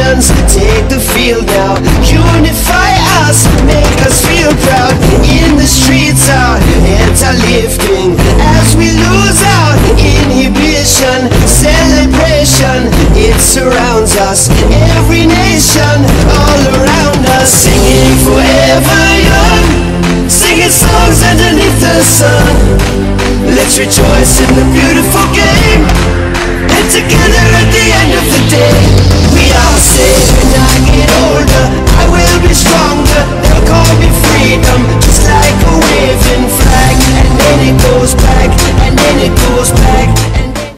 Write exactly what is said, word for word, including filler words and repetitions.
nations take the field now. Unify us, make us feel proud. In the streets our heads are lifting as we lose our inhibition. Celebration, it surrounds us. Every nation, all around us. Singing forever young, singing songs underneath the sun. Let's rejoice in the